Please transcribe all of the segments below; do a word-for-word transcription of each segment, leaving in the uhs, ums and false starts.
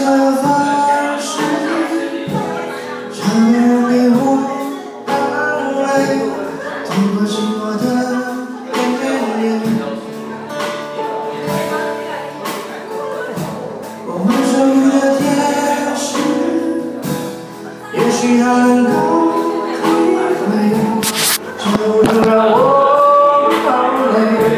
的方式，让别人给我安慰，痛过寂寞的眼泪。我无所谓的天使，也许他能够体会，就能让我流泪。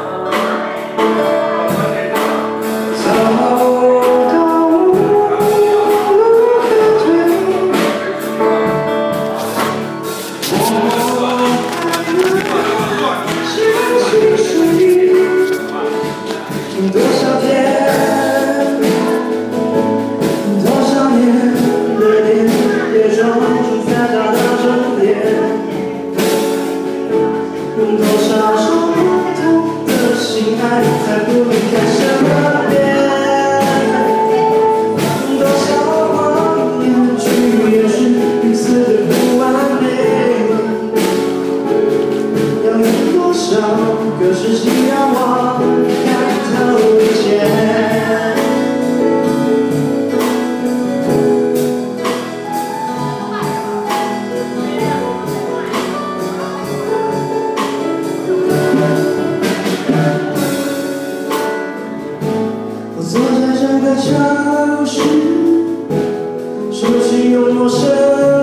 多少天，多少年的年月中，才找到终点。用多少种不同的心爱，才不离开身边？多少谎言去掩饰彼此的不完美？要用多少个世纪让我看透一切？我坐在这个城市，熟悉又陌生。